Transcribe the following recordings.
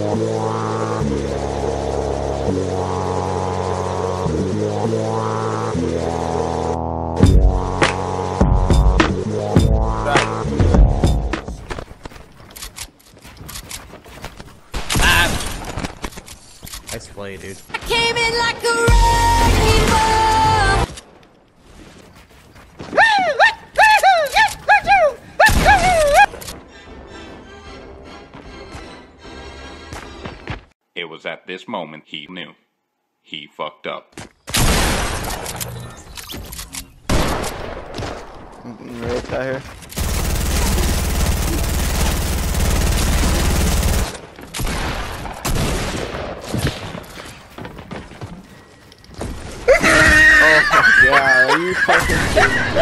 Nice play, dude. Came in like a wrecking ball. It was at this moment he knew. He fucked up. Right out here. Oh yeah, are you fucking kidding me?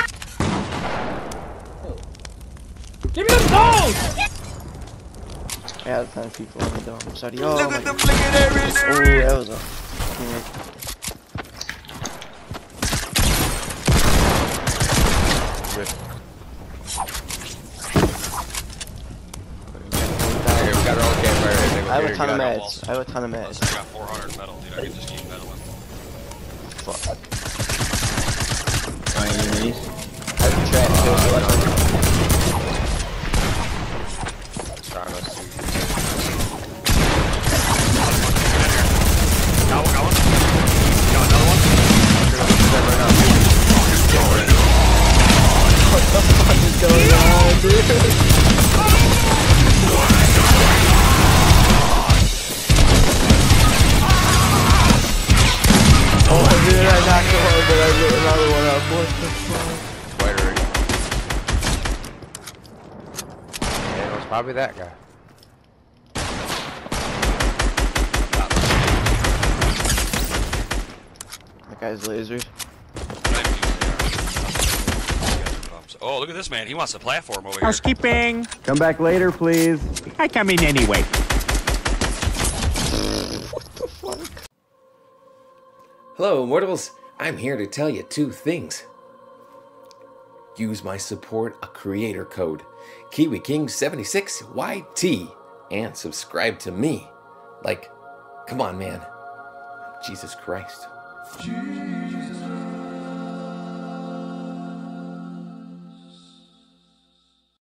Give me them balls! I had a ton of people on the dome. Sorry. Oh, Look at the flicking areas. oh, that was a. I have a ton of meds. I have a ton of meds. I got 400 metal, dude. I can just keep meddling. Fuck. I have a trap too. Trying to see. Got one. Got another one. What the fuck is going on, dude? Oh, dude, I knocked the one, but I lit another one up. What the fuck? Wait already. Yeah, it was probably that guy. That guy's lasered. Oh, look at this man. He wants a platform over here. Housekeeping. Come back later, please. I come in anyway. What the fuck? Hello, mortals. I'm here to tell you two things. Use my support a creator code, KiwiKing76YT, and subscribe to me. Like, come on, man. Jesus Christ.